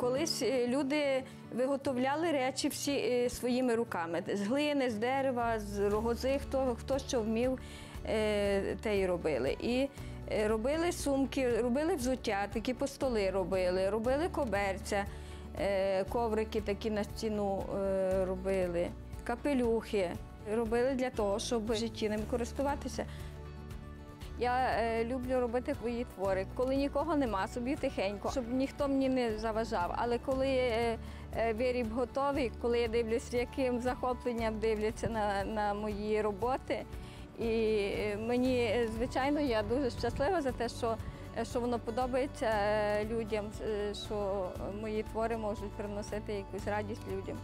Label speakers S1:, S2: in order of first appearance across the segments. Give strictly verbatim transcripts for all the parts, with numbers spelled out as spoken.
S1: Колись люди виготовляли речі всі своїми руками. З глини, з дерева, з рогози, хто, хто що вмів, те й робили. І робили сумки, робили взуття, такі постоли робили, робили коберця, коврики такі на стіну робили, капелюхи. Робили для того, щоб в житті ним користуватися. Я е, люблю робити свої твори, коли нікого нема, собі тихенько, щоб ніхто мені не заважав. Але коли е, е, виріб готовий, коли я дивлюся, яким захопленням дивляться на, на мої роботи, і мені, звичайно, я дуже щаслива за те, що, що воно подобається людям, що мої твори можуть приносити якусь радість людям.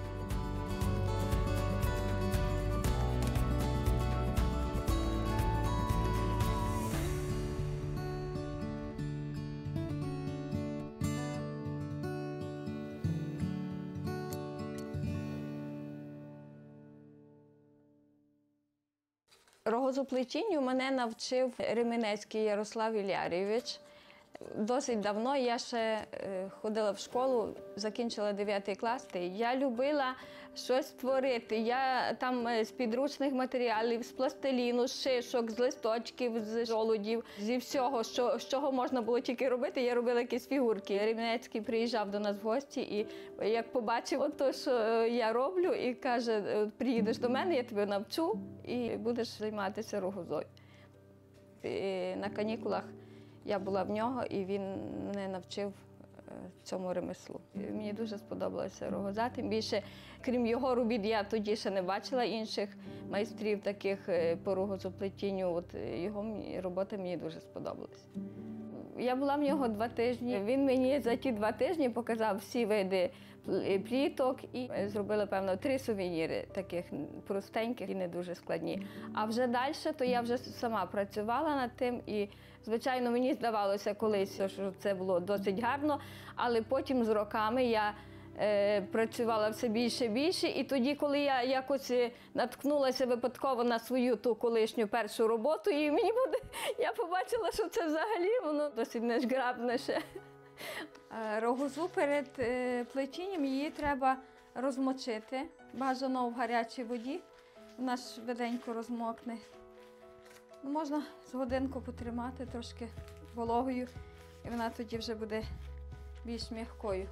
S1: Рогозоплетінню мене навчив Ременецький Ярослав Іллярійович. Досить давно я ще ходила в школу, закінчила дев'ятий клас. Я любила щось творити. Я там з підручних матеріалів, з пластиліну, з шишок, з листочків, з жолудів, зі всього, що, з чого можна було тільки робити, я робила якісь фігурки. Ременецький приїжджав до нас в гості і як побачив те, що я роблю, і каже, приїдеш до мене, я тебе навчу і будеш займатися рогозою. І на канікулах я була в нього, і він мене навчив цьому ремеслу. Мені дуже сподобалося рогоза, тим більше, крім його робіт, я тоді ще не бачила інших майстрів таких по рогозоплетінню. От його робота мені дуже сподобалася. Я була в нього два тижні. Він мені за ті два тижні показав всі види пліток і зробили, певно, три сувеніри, таких простеньких і не дуже складні. А вже далі, то я вже сама працювала над тим і, звичайно, мені здавалося колись, що це було досить гарно, але потім з роками я е, працювала все більше і більше, і тоді, коли я якось наткнулася випадково на свою ту колишню першу роботу, і мені буде, я побачила, що це взагалі воно досить незграбне ще. Рогозу перед плетінням її треба розмочити, бажано в гарячій воді, вона ж швиденько розмокне. Можна з годинку потримати трошки вологою, і вона тоді вже буде більш м'якою.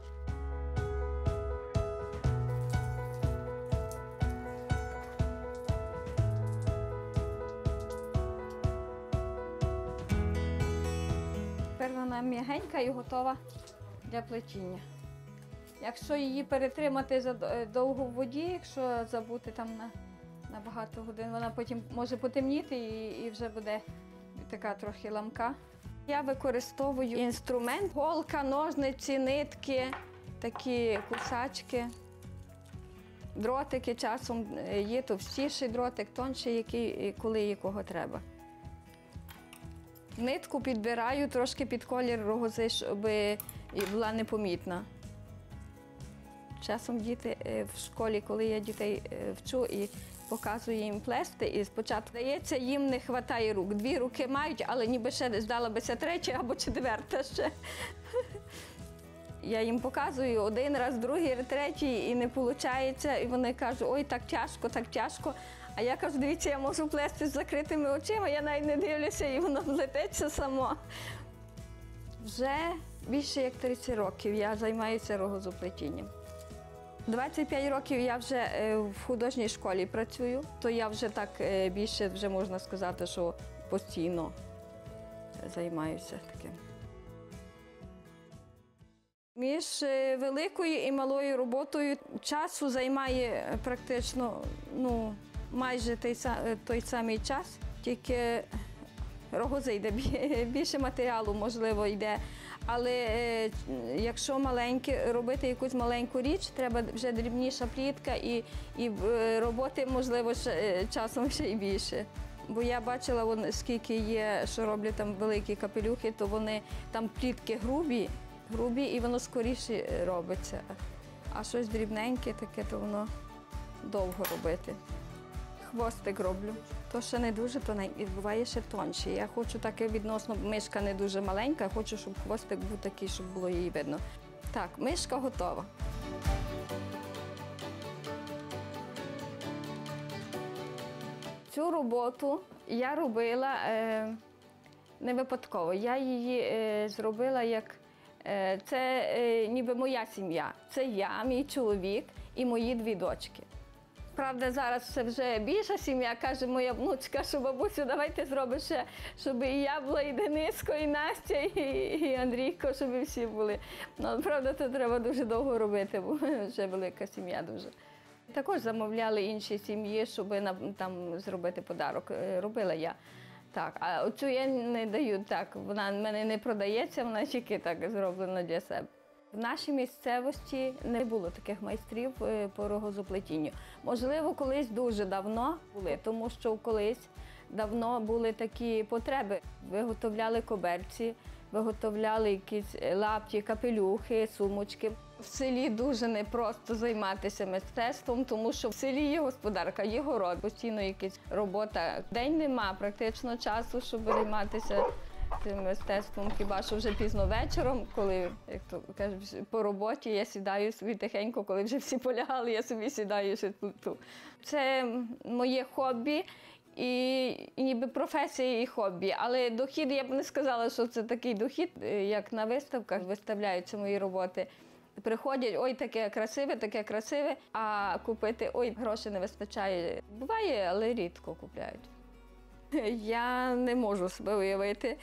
S1: Тепер вона м'ягенька і готова для плетіння. Якщо її перетримати довго в воді, якщо забути там на, на багато годин, вона потім може потемніти і, і вже буде така трохи ламка. Я використовую інструмент, голка, ножниці, нитки, такі кусачки, дротики. Часом є товстіший дротик, тонший, який, коли і кого треба. Нитку підбираю трошки під колір рогози, щоб була непомітна. Часом діти в школі, коли я дітей вчу і показую їм плести, і спочатку здається, їм не вистачає рук. Дві руки мають, але ніби ще здала бися третя або четверта ще. Я їм показую один раз, другий, третій, і не виходить. І вони кажуть, ой, так тяжко, так тяжко. А я кажу, дивіться, я можу плести з закритими очима, я навіть не дивлюся, і воно влетиться само. Вже більше як тридцять років я займаюся рогозоплетінням. двадцять п'ять років я вже в художній школі працюю, то я вже так більше, вже можна сказати, що постійно займаюся таким. Між великою і малою роботою часу займає практично, ну, майже той, той самий час, тільки рогози йде, більше матеріалу, можливо, йде. Але е, якщо маленьке, робити якусь маленьку річ, треба вже дрібніша плітка і, і роботи, можливо, ще, часом ще й більше. Бо я бачила, вон, скільки є, що роблять там великі капелюхи, то вони там плітки грубі, грубі і воно скоріше робиться. А щось дрібненьке таке, то воно довго робити. Хвостик роблю. То ще не дуже тоненький, буває ще тонший. Я хочу таке відносно, мишка не дуже маленька, хочу, щоб хвостик був такий, щоб було її видно. Так, мишка готова. Цю роботу я робила е, не випадково. Я її е, зробила як е, це е, ніби моя сім'я. Це я, мій чоловік і мої дві дочки. Правда, зараз це вже більша сім'я, каже моя внучка, що бабусю, давайте зробиш ще, щоб і я була, і Дениско, і Настя, і, і Андрійко, щоб всі були. Ну, правда, це треба дуже довго робити, бо вже велика сім'я дуже. Також замовляли інші сім'ї, щоб нам там зробити подарок. Робила я. Так, а оцю я не даю так, вона в мене не продається, вона тільки так зроблена для себе. В нашій місцевості не було таких майстрів по рогозоплетінню. Можливо, колись дуже давно були, тому що колись давно були такі потреби. Виготовляли коберці, виготовляли якісь лапті, капелюхи, сумочки. В селі дуже непросто займатися мистецтвом, тому що в селі є господарка, є город, постійно якась робота. День нема практично часу, щоб займатися цим мистецтвом, хіба що вже пізно вечором, коли, як то кажуть, по роботі я сідаю собі тихенько, коли вже всі полягали, я собі сідаю ще тут. Це моє хобі. І, і ніби професія і хобі, але дохід, я б не сказала, що це такий дохід, як на виставках виставляються мої роботи. Приходять, ой, таке красиве, таке красиве, а купити, ой, грошей не вистачає. Буває, але рідко купляють. Я не можу себе уявити,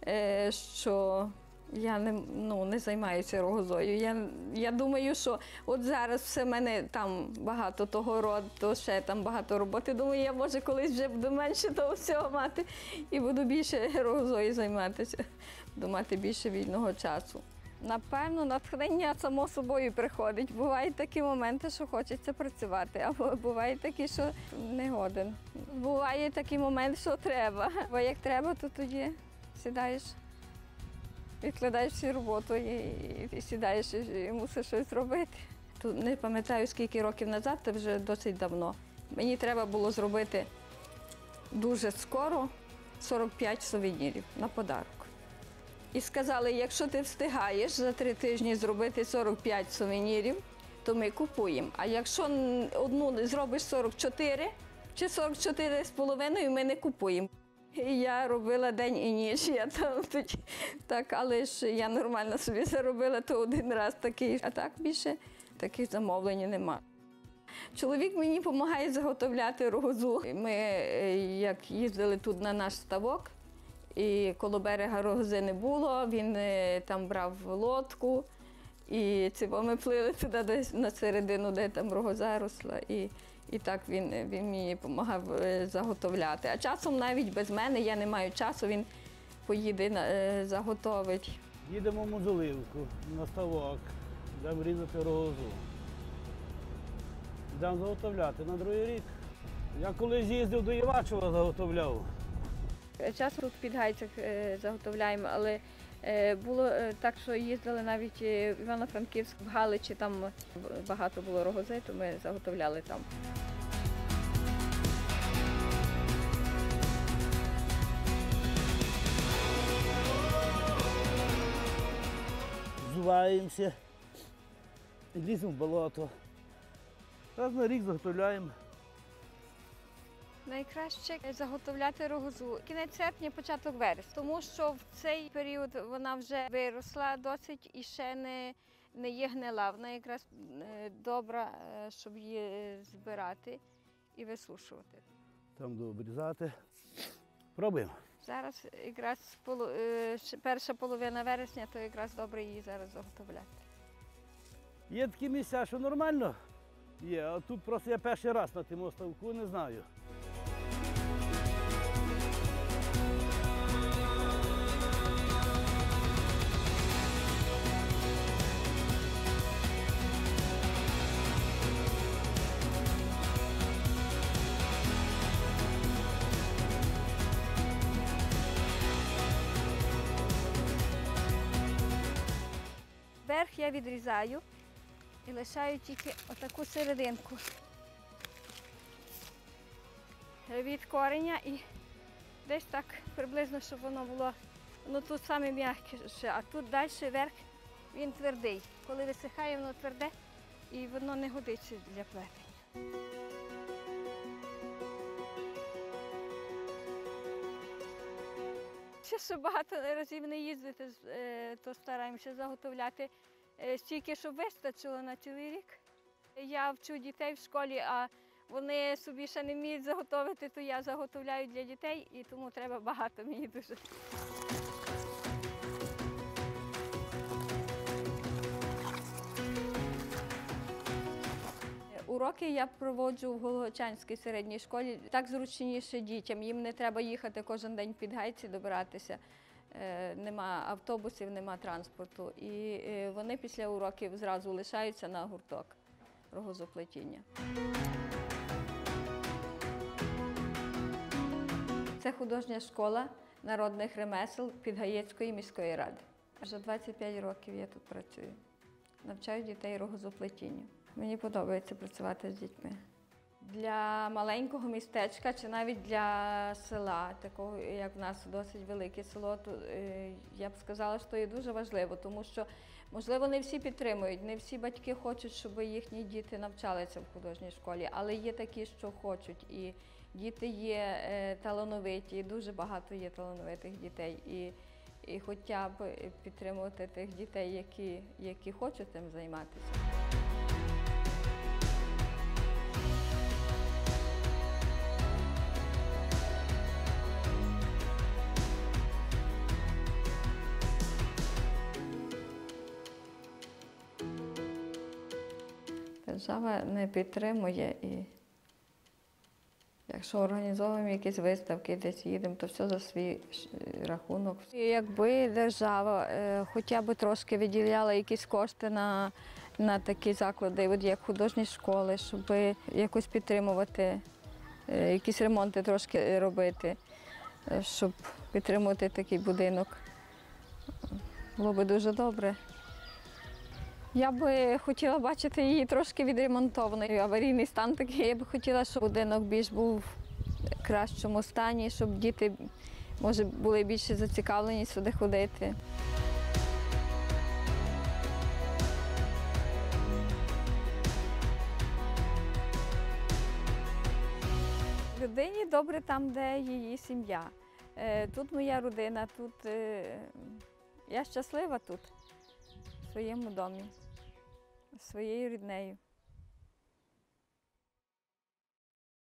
S1: що я не, ну, не займаюся рогозою. Я, я думаю, що от зараз все в мене там багато того роду, ще там багато роботи. Думаю, я може колись вже буду менше того всього мати і буду більше рогозою займатися, буду мати більше вільного часу. Напевно, натхнення само собою приходить. Бувають такі моменти, що хочеться працювати, або бувають такі, що не годен. Буває такий момент, що треба. Бо як треба, то тоді сідаєш, відкладаєш всю роботу і, і, і сідаєш і мусиш щось робити. Тут не пам'ятаю, скільки років назад, це вже досить давно. Мені треба було зробити дуже скоро сорок п'ять сувенірів на подарок. І сказали, якщо ти встигаєш за три тижні зробити сорок п'ять сувенірів, то ми купуємо. А якщо одну зробиш сорок чотири чи сорок чотири з половиною, ми не купуємо. І я робила день і ніч, я там тоді, так, але ж я нормально собі заробила, то один раз такий. А так більше таких замовлень нема. Чоловік мені допомагає заготовляти рогозу. Ми, як їздили тут на наш ставок, і коло берега рогози не було, він там брав лодку, і цього ми плили туди десь на середину, де там рогоза росла, і, і так він, він мені допомагав заготовляти. А часом навіть без мене, я не маю часу, він поїде, заготовить.
S2: Їдемо в Мозоливку на ставок, йдемо різати рогозу. Йдемо заготовляти на другий рік. Я колись їздив до Івачева, заготовляв.
S1: Часто тут під Гайцях заготовляємо, але було так, що їздили навіть в Івано-Франківськ, в Галичі, там багато було рогози, то ми заготовляли там.
S2: Взуваємося, ліземо в болото. Раз на рік заготовляємо.
S1: Найкраще заготовляти рогозу кінець серпня, початок вересня, тому що в цей період вона вже виросла досить і ще не, не є гнила. Вона якраз добра, щоб її збирати і висушувати.
S2: Там дообрізати. Пробуємо.
S1: Зараз якраз перша половина вересня, то якраз добре її зараз заготовляти.
S2: Є такі місця, що нормально є, а тут просто я перший раз на тим ставку, не знаю.
S1: Верх я відрізаю і лишаю тільки отаку серединку від кореня і десь так приблизно, щоб воно було, ну тут саме м'яке, а тут далі верх Він твердий. Коли висихає, воно тверде і воно не годиться для плетення. Ще ще багато разів не їздити, е, то стараємося заготовляти е, стільки, щоб вистачило на цілий рік. Я вчу дітей в школі, а вони собі ще не вміють заготовити, то я заготовляю для дітей, і тому треба багато мені дуже. Уроки я проводжу в Голгочанській середній школі. Так зручніше дітям. Їм не треба їхати кожен день під Гайці добиратися. Е, Нема автобусів, нема транспорту. І е, вони після уроків зразу лишаються на гурток рогозоплетіння. Це художня школа народних ремесел Підгаєцької міської ради. Вже двадцять п'ять років я тут працюю. Навчаю дітей рогозоплетінню. Мені подобається працювати з дітьми. Для маленького містечка чи навіть для села, такого як в нас досить велике село, то е, я б сказала, що є дуже важливо, тому що, можливо, не всі підтримують, не всі батьки хочуть, щоб їхні діти навчалися в художній школі, але є такі, що хочуть. І діти є е, талановиті, і дуже багато є талановитих дітей. І, і хоча б підтримувати тих дітей, які, які хочуть цим займатися. Держава не підтримує, і якщо організовуємо якісь виставки, десь їдемо, то все за свій рахунок. І якби держава е, хоча б трошки виділяла якісь кошти на, на такі заклади, от як художні школи, щоб якось підтримувати, е, якісь ремонти трошки робити, е, щоб підтримувати такий будинок, було б дуже добре. Я би хотіла бачити її трошки відремонтованою. Аварійний стан такий. Я б хотіла, щоб будинок більш був в кращому стані, щоб діти, може, були більше зацікавлені сюди ходити. Людині добре там, де її сім'я. Тут моя родина, тут я щаслива тут, в своєму домі, з своєю ріднею.